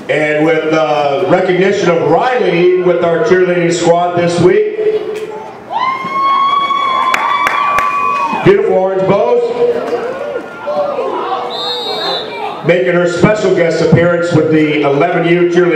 And with recognition of Riley with our cheerleading squad this week. Beautiful orange bows. Making her special guest appearance with the 11U cheerleading.